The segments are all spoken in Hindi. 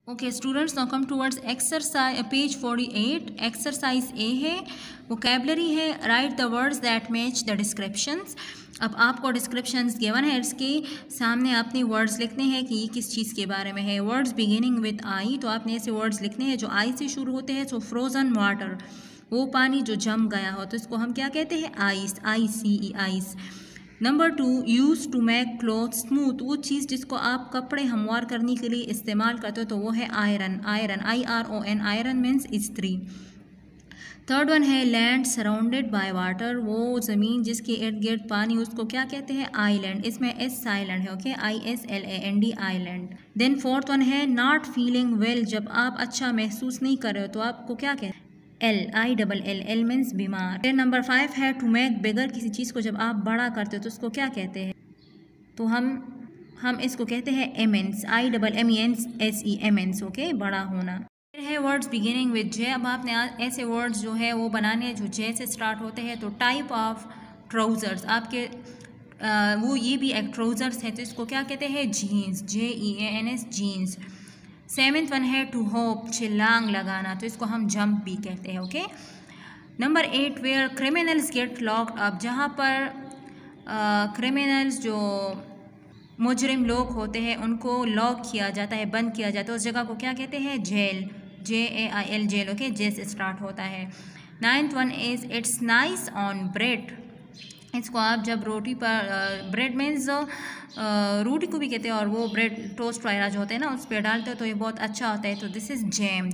Okay students, now come towards exercise page 48। Exercise A है, वोकैबलरी है। Write the words that match the descriptions. अब आपको डिस्क्रिप्शंस गिवन है, इसके सामने आपने वर्ड्स लिखने हैं कि ये किस चीज़ के बारे में है। वर्ड्स बिगिनिंग विद आई, तो आपने ऐसे वर्ड्स लिखने हैं जो आई से शुरू होते हैं। सो फ्रोज़न वाटर, वो पानी जो जम गया हो, तो इसको हम क्या कहते हैं? Ice, ICE, ice. Number 2, use to make cloth smooth, वो चीज़ जिसको आप कपड़े हमवार करने के लिए इस्तेमाल करते हो, तो वो है iron. Iron, IRON, iron means इस्त्री। थर्ड वन है लैंड सराउंडेड बाय वाटर, वो ज़मीन जिसके इर्द गिर्द पानी, उसको क्या कहते हैं? आइलैंड। इसमें एस साइलेंट है, okay, ISLAND, island. Then fourth one है नॉट फीलिंग वेल, जब आप अच्छा महसूस नहीं कर रहे हो तो आपको क्या कहते हैं? LILL मीन्स बीमार। फिर नंबर 5 है टू मेक बिगर, किसी चीज़ को जब आप बड़ा करते हो तो उसको क्या कहते हैं? तो हम इसको कहते हैं एमेंस, IMMENSE, एमेंस, ओके, बड़ा होना। फिर है वर्ड्स बिगिनिंग विद जे। अब आपने ऐसे वर्ड्स जो है वो बनाने हैं जो जे से स्टार्ट होते हैं। तो टाइप ऑफ ट्राउज़र्स, आपके वो ये भी एक ट्राउज़र्स है, तो इसको क्या कहते हैं? Jeans, JEANS, jeans. Seventh one है टू होप, छलांग लगाना, तो इसको हम जंप भी कहते हैं, okay. Number 8, where criminals get locked up, जहाँ पर क्रिमिनल्स जो मुजरिम लोग होते हैं उनको लॉक किया जाता है, बंद किया जाता है, उस जगह को क्या कहते हैं? Jail, JAIL, jail, okay, J से स्टार्ट होता है। Ninth one is it's nice on bread, इसको आप जब रोटी पर ब्रेड मीन्स रोटी को भी कहते हैं, और वो ब्रेड टोस्ट वगैरह जो होते हैं ना उस पर डालते हो तो ये बहुत अच्छा होता है। तो this is jam,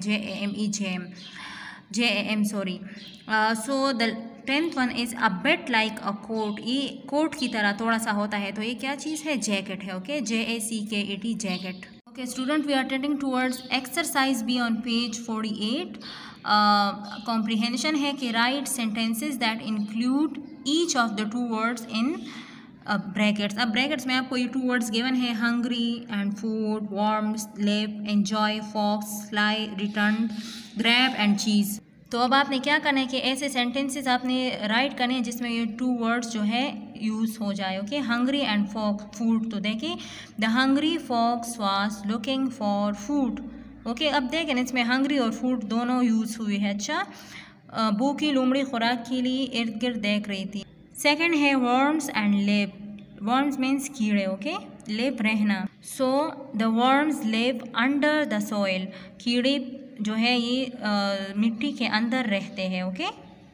JAM, sorry. So the 10th one is a bit like a coat, ये कोट की तरह थोड़ा सा होता है, तो ये क्या चीज़ है? जैकेट है, okay, JACKET, jacket. Okay student, we are tending towards exercise B on page 48। Comprehension है कि write sentences that include each of the two words in brackets. अब ब्रैकेट्स में आपको ये टू वर्ड्स गिवन है, hungry and food, warm, sleep, enjoy, fox, fly, return, grab and cheese. तो अब आपने क्या करना है कि ऐसे सेंटेंसेस आपने राइट करने हैं जिसमें ये टू वर्ड्स जो है यूज़ हो जाए, ओके। हंग्री एंड फूड, तो देखिए the hungry fox was looking for food, okay. अब देखें इसमें हंग्री और फूड दोनों यूज़ हुए हैं, अच्छा। भूखी लोमड़ी खुराक के लिए इर्द गिर्द देख रही थी। सेकंड है worms and live, worms means कीड़े, ओके, लिव रहना। So the worms live under the soil, कीड़े जो है ये मिट्टी के अंदर रहते हैं, ओके।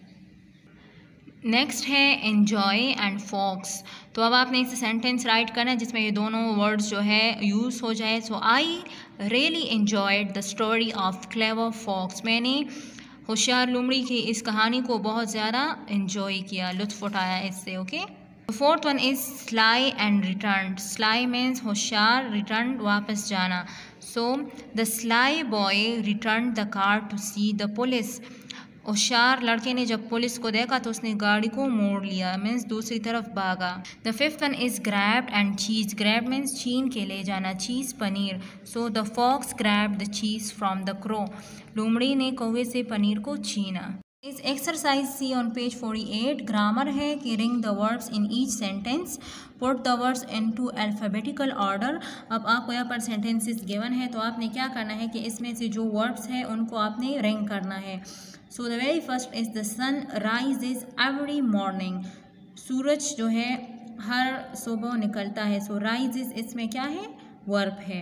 नेक्स्ट है एन्जॉय एंड फॉक्स, तो अब आपने इसे सेंटेंस राइट करना है जिसमें ये दोनों वर्ड्स जो है यूज़ हो जाए। So I really enjoyed the story of clever fox, मैंने होशियार लोमड़ी की इस कहानी को बहुत ज़्यादा एन्जॉय किया, लुत्फ़ उठाया इससे, okay. Fourth one is sly and return, sly means होशियार, रिटर्न वापस जाना। So the sly boy return the car to see the police, होशियार लड़के ने जब पुलिस को देखा तो उसने गाड़ी को मोड़ लिया, मीन्स दूसरी तरफ भागा। The fifth one is grabbed and cheese, grab means छीन के ले जाना, cheese paneer. So the fox grabbed the cheese from the crow, लोमड़ी ने कौवे से पनीर को छीना। इस exercise C on page 48। Grammar है कि ring the words in each sentence, put the words into alphabetical order. अब आपको यहाँ पर सेंटेंसेस गिवन है, तो आपने क्या करना है कि इसमें से जो वर्ड्स हैं उनको आपने रिंग करना है। So the very first is the sun rises every morning, सूरज जो है हर सुबह निकलता है। सो राइजेज इसमें क्या है? वर्ब है।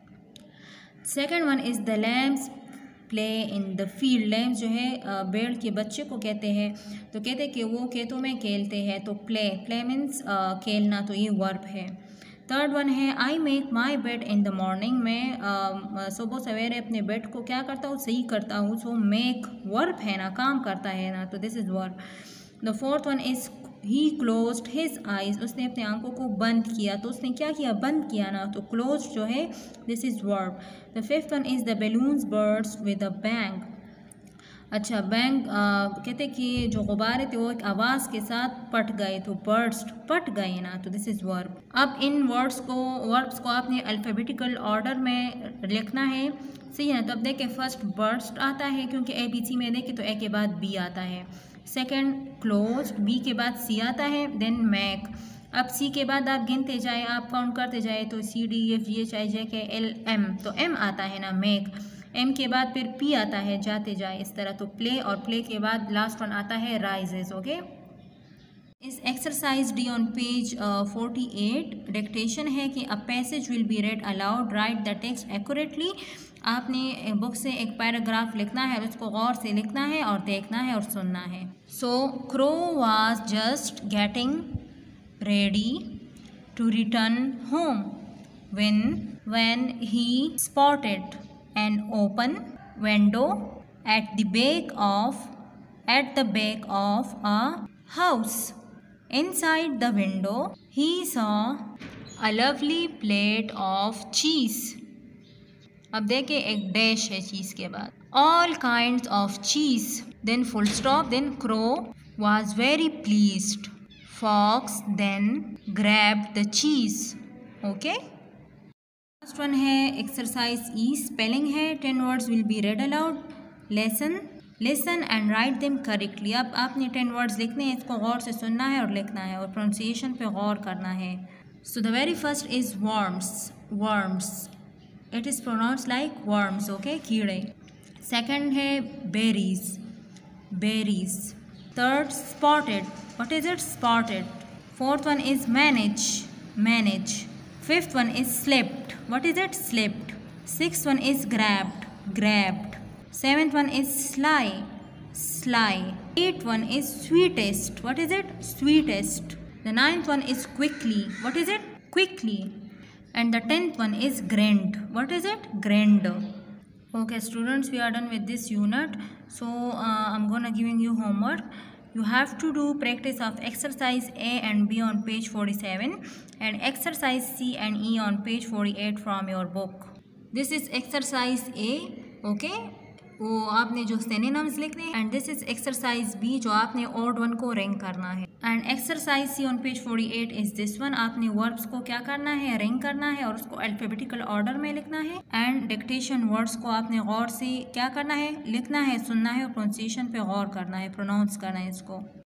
Second one is the lambs play in the field, lambs जो है भेड़ के बच्चे को कहते हैं, तो कहते हैं कि वो खेतों में खेलते हैं, तो प्ले मीन्स खेलना, तो ये वर्ब है। थर्ड वन है I make my bed in the morning, मैं सुबह सवेरे अपने बेड को क्या करता हूँ? सही करता हूँ। सो मेक वर्ब है ना, काम करता है ना, तो this is verb. The fourth one is he closed his eyes, उसने अपने आंखों को बंद किया, तो उसने क्या किया? बंद किया ना, तो क्लोज जो है this is verb. The fifth one is the balloons bursts with a bang, अच्छा बैंग कहते कि जो गुब्बारे थे वो एक आवाज़ के साथ पट गए, तो बर्ड्स पट गए ना, तो दिस इज़ वर्ब। अब इन वर्ब्स को आपने अल्फ़ाबेटिकल ऑर्डर में लिखना है, सही है ना। तो अब देखें फर्स्ट बर्ड्स आता है क्योंकि ABC में देखें तो ए के बाद B आता है। सेकंड क्लोज, B के बाद C आता है, देन मैक। अब सी के बाद आप गिनते जाए, आप काउंट करते जाए, तो CDEFGHIJKL M, तो M आता है ना मेक, M के बाद फिर P आता है जाते जाए इस तरह, तो प्ले, और प्ले के बाद लास्ट वन आता है राइजेस। ओके, इस exercise D on page 48 dictation है कि a passage will be read aloud, write the text accurately. आपने बुक से एक पैराग्राफ लिखना है और उसको गौर से लिखना है और देखना है और सुनना है। So crow was just getting ready to return home when he spotted an open window at the back of a house. Inside the window he saw a lovely plate of cheese. अब देखिए एक डैश है चीज़ के बाद, all kinds of cheese, then full stop, then crow was very pleased. Fox then grabbed the cheese. Okay. First one है exercise E, spelling है, 10 words will be read aloud. Listen and write them correctly. अब आपने 10 words लिखने हैं, इसको गौर से सुनना है और लिखना है और pronunciation पे गौर करना है। So the very first is worms. It is pronounced like worms. Okay, कीड़े। Second है berries. Third, spotted. What is it? Spotted. Fourth one is manage. Fifth one is slipped. What is it? Slipped. Sixth one is grabbed. Seventh one is sly. Eighth one is sweetest. What is it? Sweetest. The ninth one is quickly. What is it? Quickly. And the 10th one is grand. What is it? Grand. Okay students, we are done with this unit. So I'm gonna giving you homework. You have to do practice of exercise A and B on page 47 and exercise C and E on page 48 from your book. This is exercise A. Okay, वो आपने जो synonyms लिखने हैं, and this is exercise B जो आपने odd one को rank करना है, and exercise C on page 48 is this one. आपने verbs को क्या करना है, rank करना है और उसको alphabetical order में लिखना है, and dictation words को आपने गौर से क्या करना है, लिखना है, सुनना है और pronunciation पे गौर करना है, pronounce करना है इसको।